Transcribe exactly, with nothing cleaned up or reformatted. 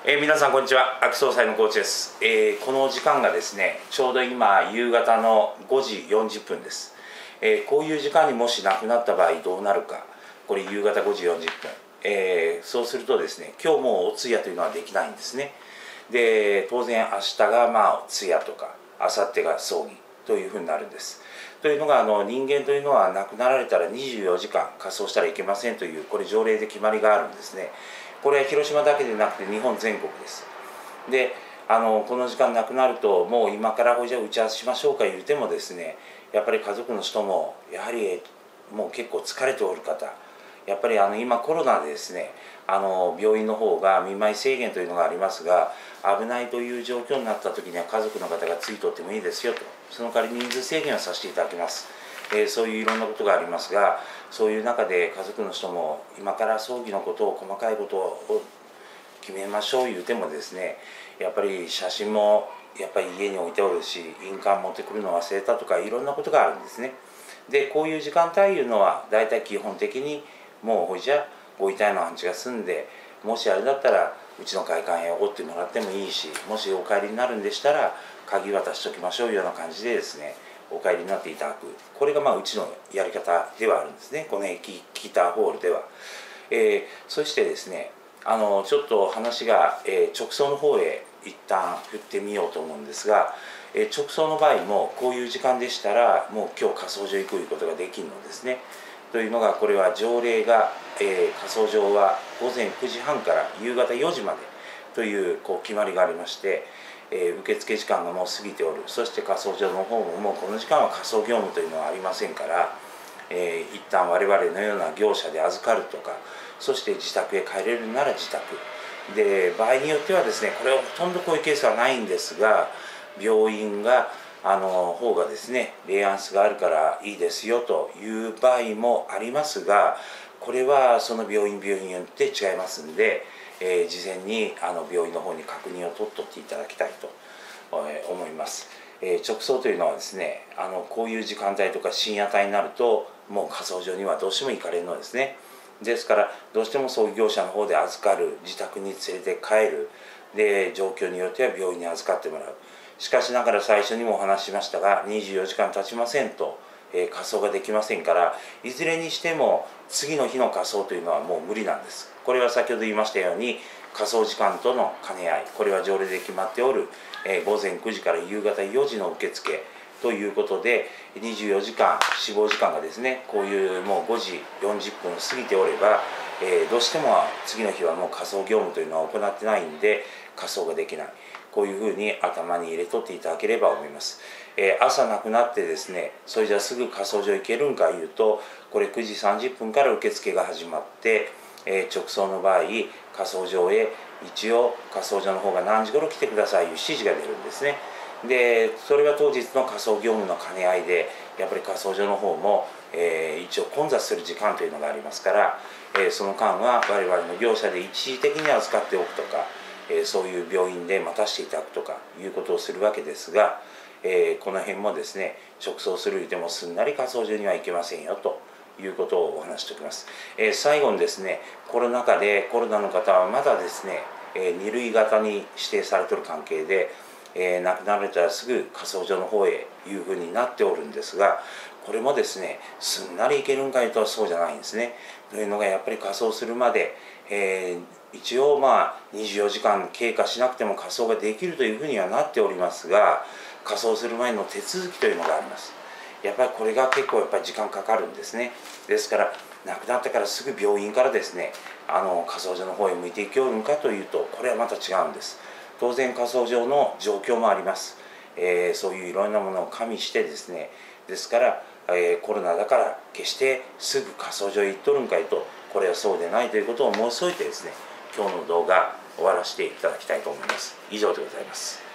えー、皆さんこんにちは。秋総裁のコーチです。えー、この時間がですね、ちょうど今夕方のごじよんじゅっぷんです。えー、こういう時間にもし亡くなった場合どうなるか、これ夕方ごじよんじゅっぷん、えー、そうするとですね、今日もお通夜というのはできないんですね。で、当然明日がまあ通夜とか、明後日が葬儀というふうになるんです。というのが、あの人間というのは亡くなられたらにじゅうよじかん火葬したらいけませんという、これ条例で決まりがあるんですね。これは広島だけでなくて日本全国です。で、あのこの時間なくなると、もう今からほいじゃ打ち合わせしましょうか言うてもですね、やっぱり家族の人もやはりもう結構疲れておる方、やっぱりあの今コロナでですね、あの病院の方が見舞い制限というのがありますが、危ないという状況になった時には家族の方がついとってもいいですよと、その代わり人数制限をさせていただきます。えー、そういういろんなことがありますが、そういう中で家族の人も今から葬儀のことを、細かいことを決めましょう言うてもですね、やっぱり写真もやっぱり家に置いておるし、印鑑持ってくるの忘れたとかいろんなことがあるんですね。で、こういう時間帯いうのは大体基本的にもうほいじゃご遺体の安置が済んで、もしあれだったらうちの会館へおってもらってもいいし、もしお帰りになるんでしたら鍵渡しときましょうような感じでですね、お帰りになっていただく、これがまあうちのやり方ではあるんですね、この駅ギターホールでは。えー、そしてですね、あのちょっと話が、えー、直送の方へ一旦振ってみようと思うんですが、えー、直送の場合もこういう時間でしたらもう今日火葬場行くということができるのですね。というのが、これは条例が、えー、火葬場はごぜんくじはんから夕方よじまでという、こう決まりがありまして、えー、受付時間がもう過ぎておる、そして火葬場の方ももうこの時間は火葬業務というのはありませんから、えー、一旦我々のような業者で預かるとか、そして自宅へ帰れるなら自宅で、場合によってはですね、これはほとんどこういうケースはないんですが、病院があの方がですね、レアンスがあるからいいですよという場合もありますが、これはその病院病院によって違いますんで、えー、事前にあの病院の方に確認を取っとっていただきたいと思います。えー、直送というのはですね、あのこういう時間帯とか深夜帯になるともう火葬場にはどうしても行かれるのですね。ですからどうしても葬儀業者の方で預かる、自宅に連れて帰る、で状況によっては病院に預かってもらう。しかしながら最初にもお話ししましたが、にじゅうよじかん経ちませんと、えー、火葬ができませんから、いずれにしても次の日の火葬というのはもう無理なんです。これは先ほど言いましたように、火葬時間との兼ね合い、これは条例で決まっておる、えー、ごぜんくじから夕方よじの受付ということで、にじゅうよじかん、死亡時間がですね、こういうもうごじよんじゅっぷん過ぎておれば、えー、どうしても次の日はもう火葬業務というのは行ってないんで、火葬ができない。こういうふうに頭に入れとっていただければ思います。えー、朝亡くなってですね、それじゃすぐ火葬場行けるんかいうと、これくじさんじゅっぷんから受付が始まって、えー、直送の場合、火葬場へ一応火葬場の方が何時頃来てくださいいう指示が出るんですね。で、それは当日の火葬業務の兼ね合いで、やっぱり火葬場の方も、えー、一応混雑する時間というのがありますから、えー、その間は我々の業者で一時的に預かっておくとか、えー、そういう病院で待たせていただくとかいうことをするわけですが、えー、この辺もですね、直送する言うてもすんなり火葬場には行けませんよということをお話しておきます。えー、最後にですね、コロナ禍でコロナの方はまだですね、えー、に類型に指定されている関係で、えー、亡くなられたらすぐ火葬場の方へいうふうになっておるんですが、これもですね、すんなりいけるんかいうとそうじゃないんですね。というのがやっぱり火葬するまで、えー、一応まあにじゅうよじかん経過しなくても火葬ができるというふうにはなっておりますが、火葬する前の手続きというのがあります。やっぱりこれが結構やっぱり時間かかるんですね。ですから亡くなってからすぐ病院からですね、あの火葬場の方へ向いていけるのかというと、これはまた違うんです。当然火葬場の状況もあります。えー、そういういろんなものを加味してですね、ですから、えー、コロナだから決してすぐ火葬場へ行っとるんかいと、これはそうでないということを申し添えてですね、今日の動画終わらせていただきたいと思います。以上でございます。